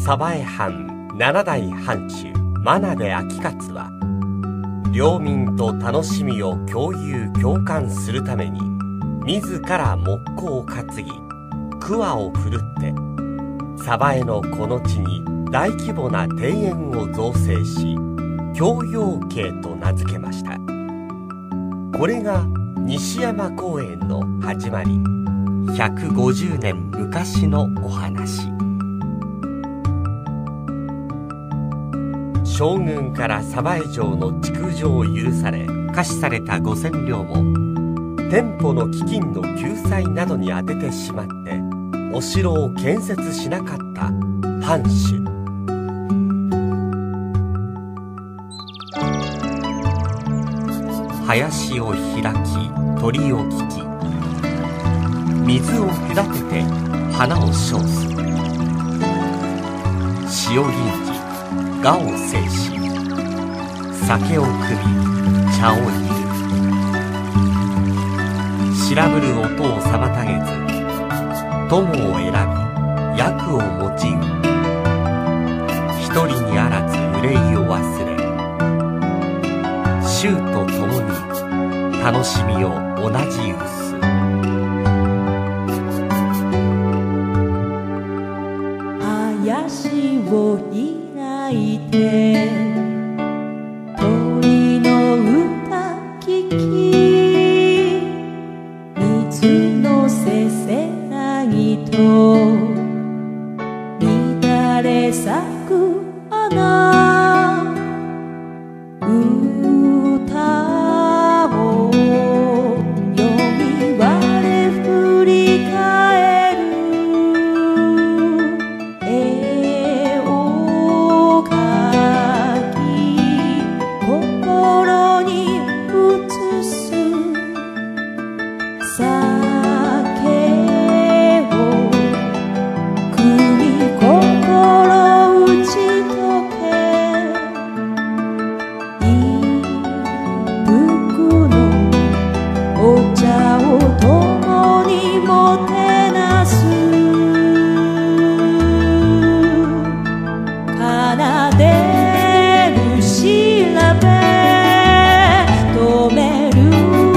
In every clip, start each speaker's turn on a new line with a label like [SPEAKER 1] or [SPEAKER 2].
[SPEAKER 1] 鯖江藩7代藩主真鍋昭勝は、領民と楽しみを共有共感するために自ら木工を担ぎ桑を振るって鯖江のこの地に大規模な庭園を造成し、共用景と名付けました。これが西山公園の始まり。150年昔のお話。将軍から鯖江城の築城を許され可視された5000両を店舗の飢饉の救済などに充ててしまってお城を建設しなかった藩主。林を開き鳥を聞き、水を隔てて花を称す。潮吟じ我を制し、酒を汲み茶を煮る。白ぶる音を妨げず、友を選び役を用いう。一人にあらず憂いを忘れ、衆と共に楽しみを同じうす。
[SPEAKER 2] 林を開いて鳥の歌聞き、水のせせらぎと乱れ咲く花、歌を読み我振り返る。絵を描き心に映す。酒を汲み心打ち解け、一服のお茶を共にもてなす。奏でる調べ止める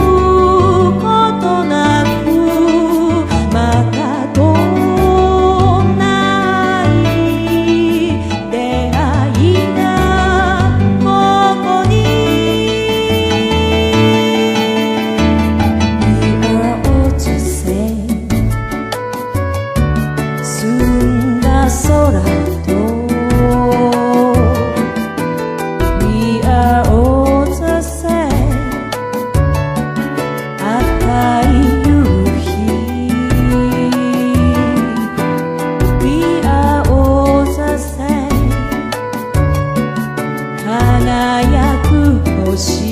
[SPEAKER 2] ことなく、またとない出会いがここに。We are all the same。 澄んだ空と We are all the same。 赤い夕日 We are all the same。 輝く星